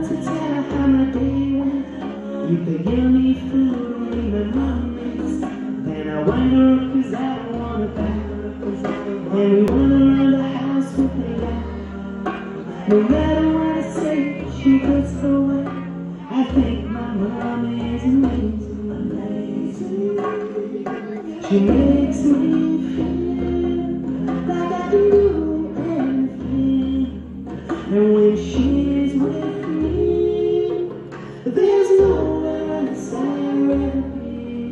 to tell how my day went. Eat the yummy food and the moments. Then I wind her up 'cause I wanna back. And we run around the house with the light. No matter what I say, she puts away. I think my mom is amazing, amazing. She makes me feel like I can do anything. And when she's with me, there's nowhere else I'd rather be.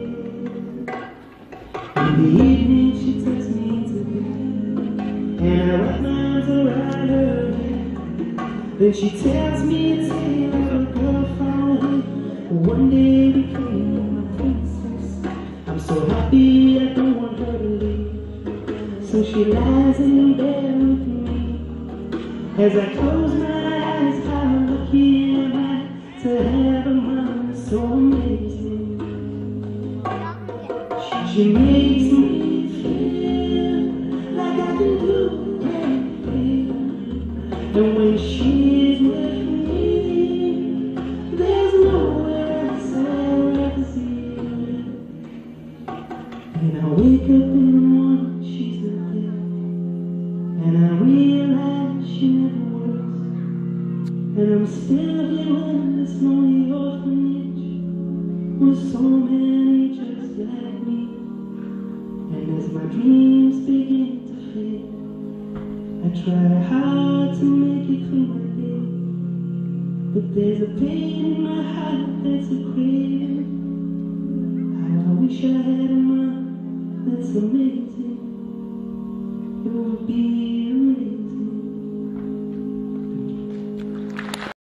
In the evening she takes me to bed, and I wrap my arms around her head. Then she tells me a tale of a girl far away who one day became my princess. I'm so happy I don't want her to leave, so she lies in bed with me. As I close my eyes, how lucky am I to have a mom so amazing. She makes me feel like I can do anything. And when she's with me, there's nowhere else I'd rather see. And I wake up in the morning, she's not there, and I realize she never was. And I'm still here in this lonely orphanage with so many just like me. And as my dreams begin to fade, I try hard to make it through my day, but there's a pain in my heart that's a craving. How I wish I had a mom that's amazing. It would be